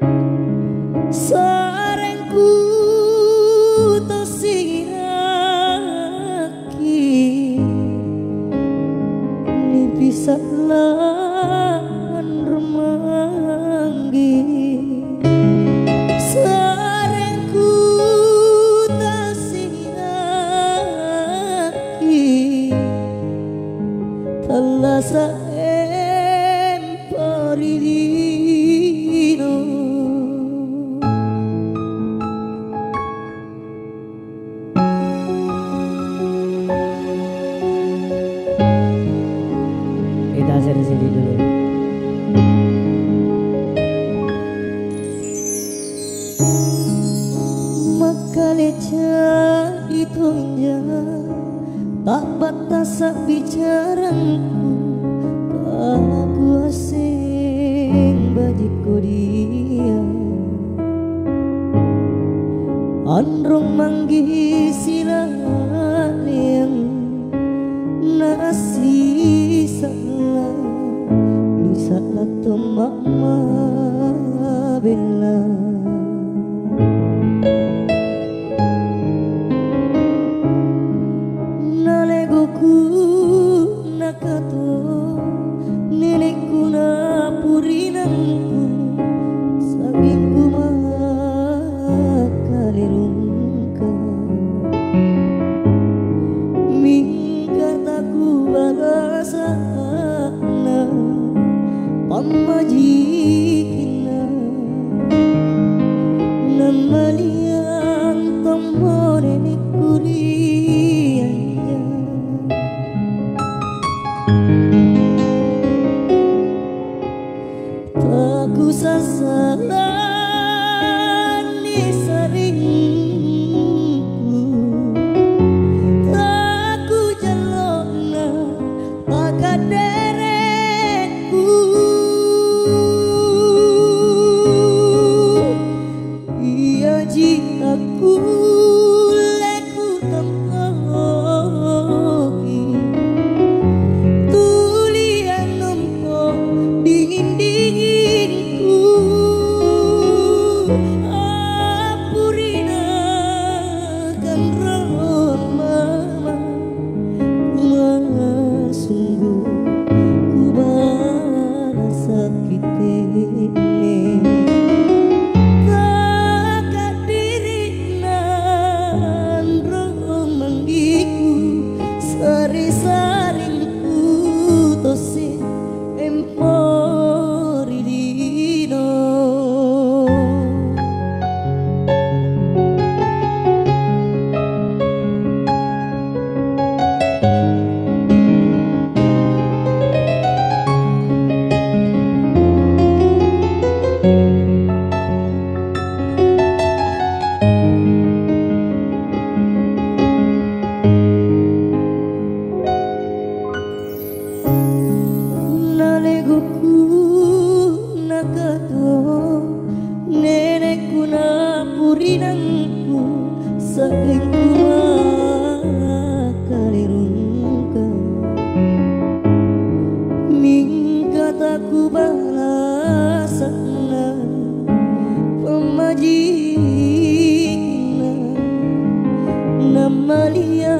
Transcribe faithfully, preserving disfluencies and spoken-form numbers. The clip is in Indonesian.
sarengku tosiraki ni bisa lawan remanggi sarengku tosiraki telah saemperidino. Kita dari sini dulu. Makaleca ditonjak tak batas bicaraku, aku asing bajiku dia androng manggi silang yang nasi salah ni salah to mama bella nalegoku nakato nenekku na purinanku sabingku makalirungka mingkataku bagasana pamajikina namalian tomore kuriaya aku sasaran di saringku aku jalona tak derekku iya ji aku leku tempoki tulian nompo dingin-dinginku apurina kan mama kumana sungguh ku balas sakit ini kakak dirina romanggiku sari-saringku tosi emporidino. Nalegoku nakato nenekku na purinanku saengku makalirungka mingkataku balasana pemajikina namalia